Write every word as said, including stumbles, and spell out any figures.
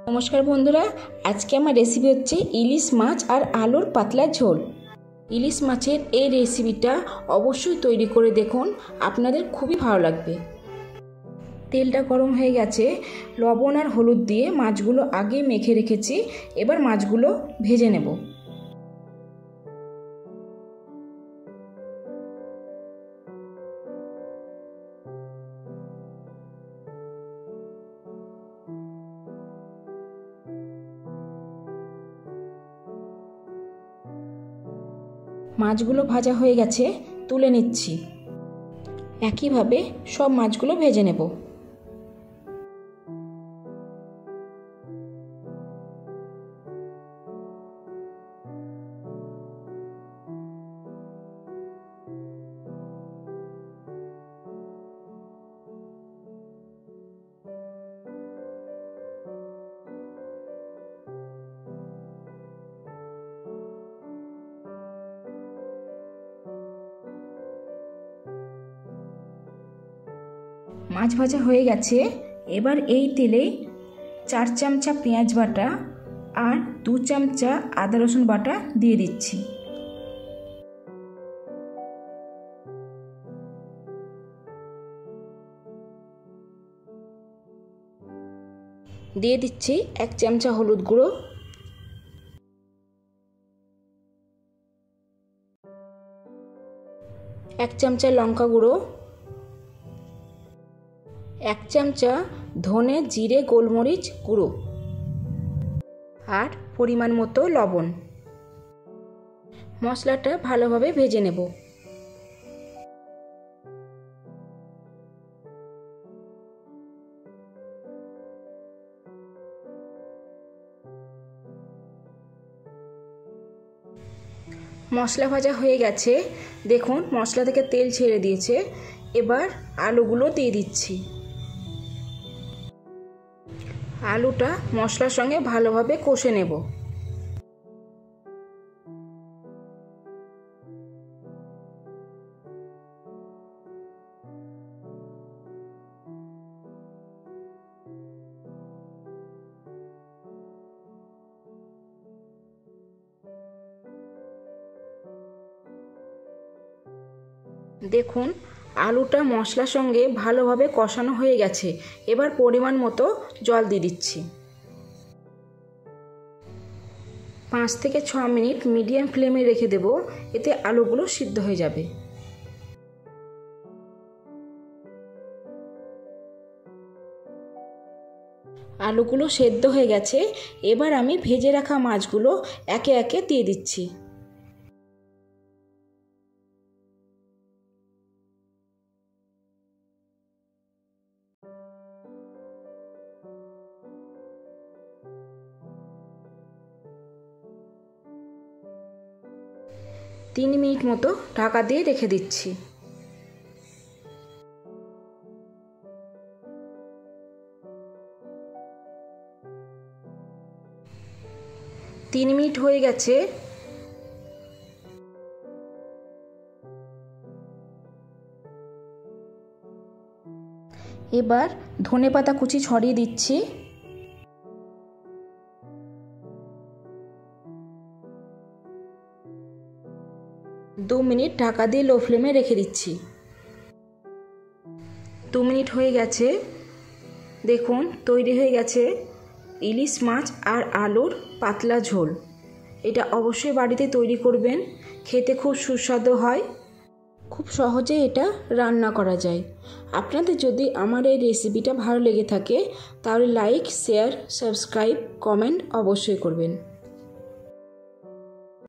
নমস্কার বন্ধুরা, আজকে আমার রেসিপি হচ্ছে ইলিশ মাছ আর আলুর পাতলা ঝোল। ইলিশ মাছের এই রেসিপিটা অবশ্যই তৈরি করে দেখুন, আপনাদের খুবই ভালো লাগবে। তেলটা গরম হয়ে গেছে, লবণ আর হলুদ দিয়ে মাছগুলো আগে মেখে রেখেছি। এবার মাছগুলো ভেজে নেব। মাছগুলো ভাজা হয়ে গেছে, তুলে নিচ্ছি। একইভাবে সব মাছগুলো ভেজে নেব। মাছ ভাজা হয়ে গেছে, এবার এই তেলে চার চামচা পেঁয়াজ বাটা আর দু চামচা আদা রসুন বাটা দিয়ে দিচ্ছি। দিয়ে দিচ্ছি এক চামচা হলুদ গুঁড়ো, এক চামচা লঙ্কা গুঁড়ো, এক চামচা ধনে জিরে গোলমরিচ গুঁড়ো আর পরিমাণ মতো লবণ। মশলাটা ভালোভাবে ভেজে নেব। মশলা ভাজা হয়ে গেছে, দেখুন মশলা থেকে তেল ছেড়ে দিয়েছে। এবার আলুগুলো দিয়ে দিচ্ছি। আলুটা মশলার সঙ্গে ভালোভাবে কষে নেব। দেখুন আলুটা মশলার সঙ্গে ভালোভাবে কষানো হয়ে গেছে। এবার পরিমাণ মতো জল দিয়ে দিচ্ছি। পাঁচ থেকে ছ মিনিট মিডিয়াম ফ্লেমে রেখে দেব, এতে আলুগুলো সিদ্ধ হয়ে যাবে। আলুগুলো সেদ্ধ হয়ে গেছে, এবার আমি ভেজে রাখা মাছগুলো একে একে দিয়ে দিচ্ছি। তিন মিনিট মতো ঢাকা দিয়ে রেখে দিচ্ছি। তিন মিনিট হয়ে গেছে। এবার ধনেপাতা কুচি ছড়িয়ে দিচ্ছি। দু মিনিট ঢাকা দিয়ে লো ফ্লেমে রেখে দিচ্ছি। দু মিনিট হয়ে গেছে, দেখুন তৈরি হয়ে গেছে ইলিশ মাছ আর আলুর পাতলা ঝোল। এটা অবশ্যই বাড়িতে তৈরি করবেন, খেতে খুব সুস্বাদু হয়। খুব সহজে এটা রান্না করা যায়। আপনাদের যদি আমার এই রেসিপিটা ভালো লেগে থাকে তাহলে লাইক, শেয়ার, সাবস্ক্রাইব, কমেন্ট অবশ্যই করবেন।